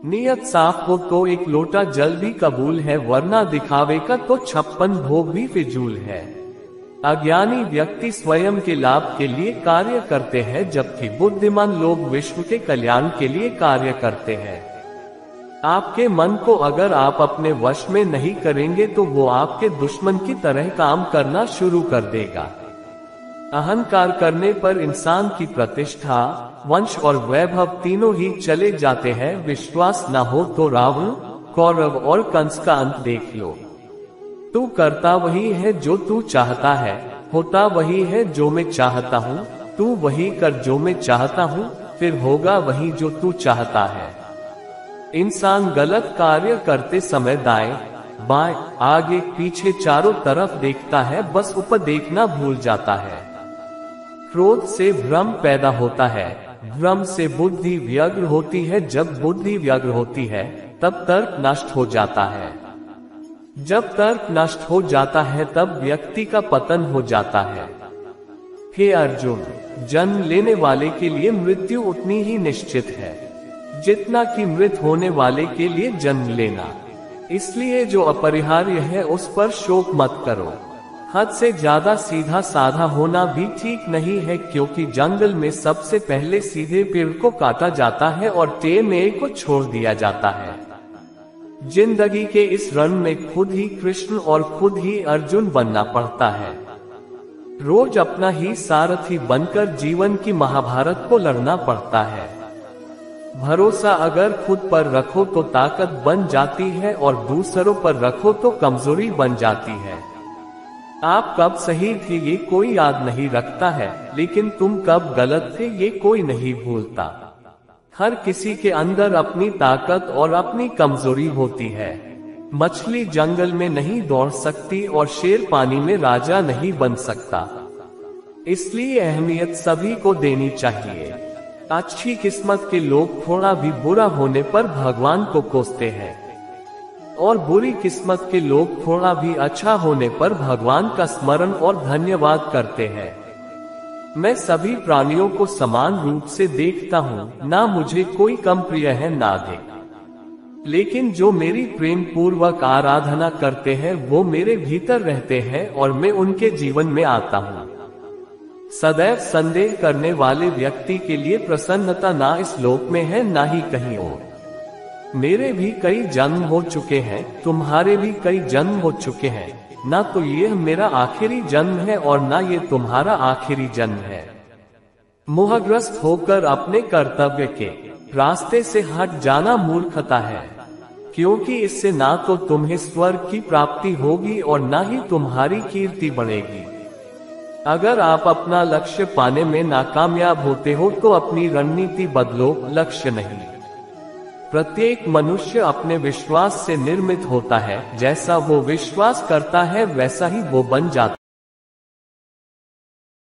नियत साफ हो तो एक लोटा जल भी कबूल है, वरना दिखावे का तो 56 भोग भी फिजूल है। अज्ञानी व्यक्ति स्वयं के लाभ के लिए कार्य करते हैं, जबकि बुद्धिमान लोग विश्व के कल्याण के लिए कार्य करते हैं। आपके मन को अगर आप अपने वश में नहीं करेंगे तो वो आपके दुश्मन की तरह काम करना शुरू कर देगा। अहंकार करने पर इंसान की प्रतिष्ठा, वंश और वैभव तीनों ही चले जाते हैं। विश्वास न हो तो रावण, कौरव और कंस का अंत देख लो। तू करता वही है जो तू चाहता है, होता वही है जो मैं चाहता हूँ। तू वही कर जो मैं चाहता हूँ, फिर होगा वही जो तू चाहता है। इंसान गलत कार्य करते समय दाएं, बाएं, आगे पीछे चारों तरफ देखता है, बस ऊपर देखना भूल जाता है। क्रोध से भ्रम पैदा होता है, भ्रम से बुद्धि व्यग्र होती है। जब बुद्धि व्यग्र होती है तब तर्क नष्ट हो जाता है। जब तर्क नष्ट हो जाता है तब व्यक्ति का पतन हो जाता है। हे अर्जुन, जन्म लेने वाले के लिए मृत्यु उतनी ही निश्चित है जितना कि मृत होने वाले के लिए जन्म लेना। इसलिए जो अपरिहार्य है उस पर शोक मत करो। हद से ज्यादा सीधा साधा होना भी ठीक नहीं है, क्योंकि जंगल में सबसे पहले सीधे पेड़ को काटा जाता है और टेढ़े को छोड़ दिया जाता है। जिंदगी के इस रण में खुद ही कृष्ण और खुद ही अर्जुन बनना पड़ता है। रोज अपना ही सारथी बनकर जीवन की महाभारत को लड़ना पड़ता है। भरोसा अगर खुद पर रखो तो ताकत बन जाती है और दूसरों पर रखो तो कमजोरी बन जाती है। आप कब सही थे ये कोई याद नहीं रखता है, लेकिन तुम कब गलत थे ये कोई नहीं भूलता। हर किसी के अंदर अपनी ताकत और अपनी कमजोरी होती है। मछली जंगल में नहीं दौड़ सकती और शेर पानी में राजा नहीं बन सकता। इसलिए अहमियत सभी को देनी चाहिए। अच्छी किस्मत के लोग थोड़ा भी बुरा होने पर भगवान को कोसते हैं, और बुरी किस्मत के लोग थोड़ा भी अच्छा होने पर भगवान का स्मरण और धन्यवाद करते हैं। मैं सभी प्राणियों को समान रूप से देखता हूँ, ना मुझे कोई कम प्रिय है ना अधिक। लेकिन जो मेरी प्रेम पूर्वक आराधना करते हैं वो मेरे भीतर रहते हैं और मैं उनके जीवन में आता हूँ। सदैव संदेह करने वाले व्यक्ति के लिए प्रसन्नता ना इस लोक में है ना ही कहीं और। मेरे भी कई जन्म हो चुके हैं, तुम्हारे भी कई जन्म हो चुके हैं। ना तो ये मेरा आखिरी जन्म है और ना ये तुम्हारा आखिरी जन्म है। मोहग्रस्त होकर अपने कर्तव्य के रास्ते से हट जाना मूर्खता है, क्योंकि इससे ना तो तुम्हें स्वर्ग की प्राप्ति होगी और ना ही तुम्हारी कीर्ति बढ़ेगी। अगर आप अपना लक्ष्य पाने में नाकामयाब होते हो तो अपनी रणनीति बदलो, लक्ष्य नहीं। प्रत्येक मनुष्य अपने विश्वास से निर्मित होता है, जैसा वो विश्वास करता है वैसा ही वो बन जाता है।